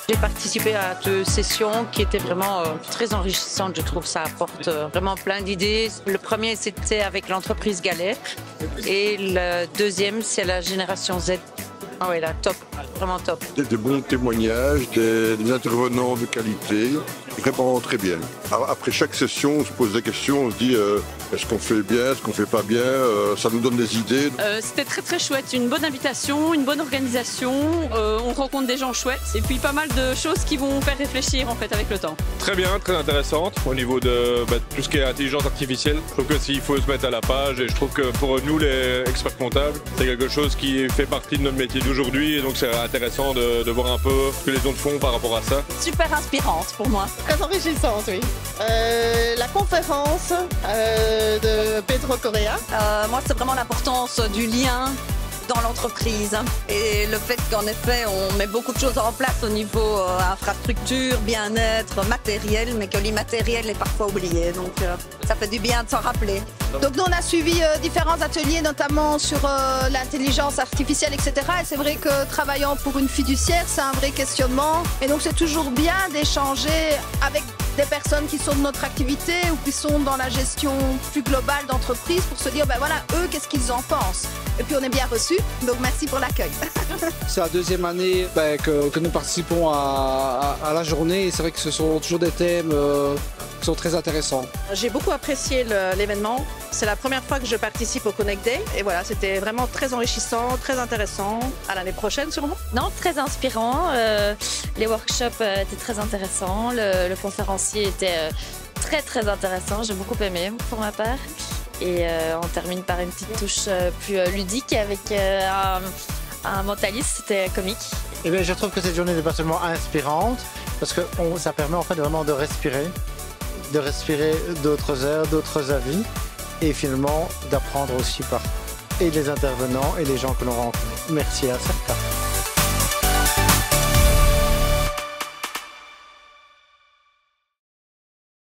J'ai participé à 2 sessions qui étaient vraiment très enrichissantes. Je trouve que ça apporte vraiment plein d'idées. Le premier, c'était avec l'entreprise Galère. Et le deuxième, c'est la génération Z. Ah oui, là, top, vraiment top. Des bons témoignages, des intervenants de qualité, vraiment très bien. Alors, après chaque session, on se pose des questions, on se dit est-ce qu'on fait bien, est-ce qu'on fait pas bien, ça nous donne des idées. C'était très chouette, une bonne invitation, une bonne organisation, on rencontre des gens chouettes et puis pas mal de choses qui vont faire réfléchir en fait avec le temps. Très bien, très intéressante au niveau de tout ce qui est intelligence artificielle. Je trouve que s'il faut se mettre à la page et je trouve que pour nous les experts comptables, c'est quelque chose qui fait partie de notre métier d'aujourd'hui et donc c'est intéressant de voir un peu ce que les autres font par rapport à ça. Super inspirante pour moi. Très enrichissante, oui. La conférence de Pedro Correa. Moi, c'est vraiment l'importance du lien dans l'entreprise et le fait qu'en effet on met beaucoup de choses en place au niveau infrastructure, bien-être, matériel, mais que l'immatériel est parfois oublié, donc ça fait du bien de s'en rappeler. Donc nous on a suivi différents ateliers notamment sur l'intelligence artificielle, etc. Et c'est vrai que travaillant pour une fiduciaire c'est un vrai questionnement et donc c'est toujours bien d'échanger avec des personnes qui sont de notre activité ou qui sont dans la gestion plus globale d'entreprise pour se dire ben voilà eux qu'est-ce qu'ils en pensent. Et puis on est bien reçus, donc merci pour l'accueil. C'est la deuxième année que nous participons à la journée et c'est vrai que ce sont toujours des thèmes qui sont très intéressants. J'ai beaucoup apprécié l'événement. C'est la première fois que je participe au Connect Day et voilà, c'était vraiment très enrichissant, très intéressant. À l'année prochaine sûrement. Non, très inspirant. Les workshops étaient très intéressants. Le conférencier était très intéressant. J'ai beaucoup aimé pour ma part. Et on termine par une petite touche plus ludique avec un mentaliste, c'était comique. Eh bien, je trouve que cette journée n'est pas seulement inspirante, parce que ça permet en fait vraiment de respirer d'autres heures, d'autres avis, et finalement d'apprendre aussi par et les intervenants et les gens que l'on rencontre. Merci à certains.